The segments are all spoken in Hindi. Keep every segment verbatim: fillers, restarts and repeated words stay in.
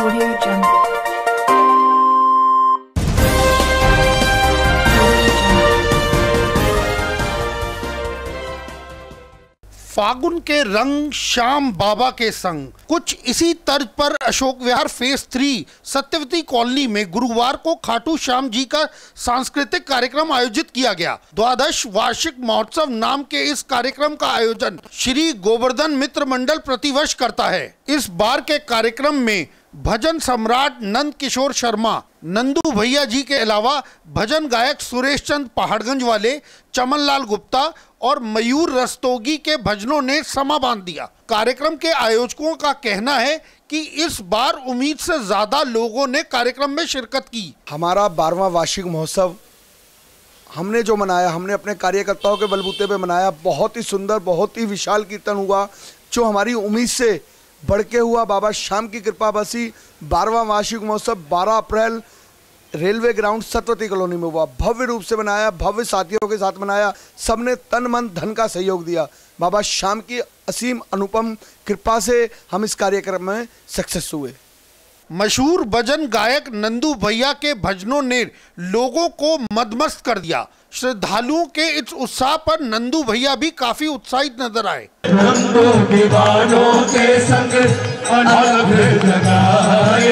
Audio Jungle. फागुन के रंग श्याम बाबा के संग कुछ इसी तर्ज पर Ashok Vihar phase three Satyavati colony में गुरुवार को खाटू श्याम जी का सांस्कृतिक कार्यक्रम आयोजित किया गया। द्वादश वार्षिक महोत्सव नाम के इस कार्यक्रम का आयोजन श्री गोवर्धन मित्र मंडल प्रतिवर्ष करता है। इस बार के कार्यक्रम में भजन सम्राट नंद किशोर शर्मा नंदू भैया जी के अलावा भजन गायक सुरेश चंद पहाड़गंज वाले, चमनलाल गुप्ता और मयूर रस्तोगी के भजनों ने समा बांध दिया। कार्यक्रम के आयोजकों का कहना है कि इस बार उम्मीद से ज्यादा लोगों ने कार्यक्रम में शिरकत की। हमारा बारहवां वार्षिक महोत्सव हमने जो मनाया, हमने अपने कार्यकर्ताओं के बलबूते पे मनाया। बहुत ही सुंदर, बहुत ही विशाल कीर्तन हुआ जो हमारी उम्मीद से बढ़ के हुआ। बाबा श्याम की कृपा बसी। बारहवां वार्षिक महोत्सव बारह अप्रैल रेलवे ग्राउंड सत्यवती कॉलोनी में हुआ। भव्य रूप से बनाया, भव्य साथियों के साथ मनाया। सबने तन मन धन का सहयोग दिया। बाबा श्याम की असीम अनुपम कृपा से हम इस कार्यक्रम में सक्सेस हुए। मशहूर भजन गायक नंदू भैया के भजनों ने लोगों को मदमस्त कर दिया। श्रद्धालुओं के इस उत्साह पर नंदू भैया भी काफी उत्साहित नजर आए। दीवानों के संग अनहद लगाए,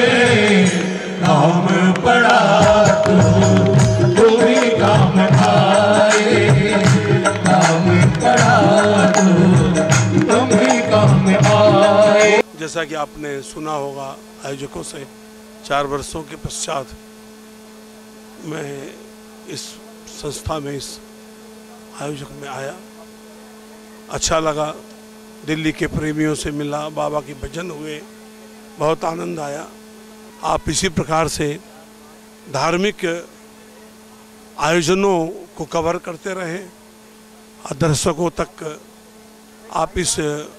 काम पड़ा तू तू ही काम आए, काम पड़ा तू तुम ही काम आए। जैसा कि आपने सुना होगा आयोजकों से, चार वर्षों के पश्चात मैं इस संस्था में, इस आयोजक में आया। अच्छा लगा, दिल्ली के प्रेमियों से मिला, बाबा के भजन हुए, बहुत आनंद आया। आप इसी प्रकार से धार्मिक आयोजनों को कवर करते रहें, दर्शकों तक आप इस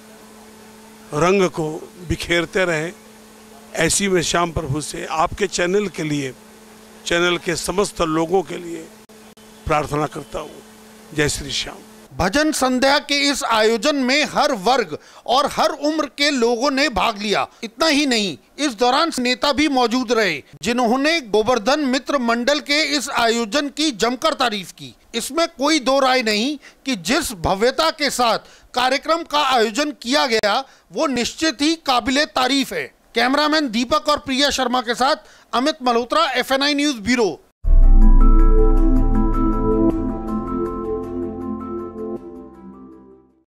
रंग को बिखेरते रहें। ऐसी मैं श्याम प्रभु से आपके चैनल के लिए, चैनल के समस्त लोगों के लिए प्रार्थना करता हूँ। जय श्री श्याम। भजन संध्या के इस आयोजन में हर वर्ग और हर उम्र के लोगों ने भाग लिया। इतना ही नहीं, इस दौरान नेता भी मौजूद रहे जिन्होंने गोवर्धन मित्र मंडल के इस आयोजन की जमकर तारीफ की। इसमें कोई दो राय नहीं कि जिस भव्यता के साथ कार्यक्रम का आयोजन किया गया वो निश्चित ही काबिले तारीफ है। कैमरामैन दीपक और प्रिया शर्मा के साथ Amit Malhotra, F N I news bureau.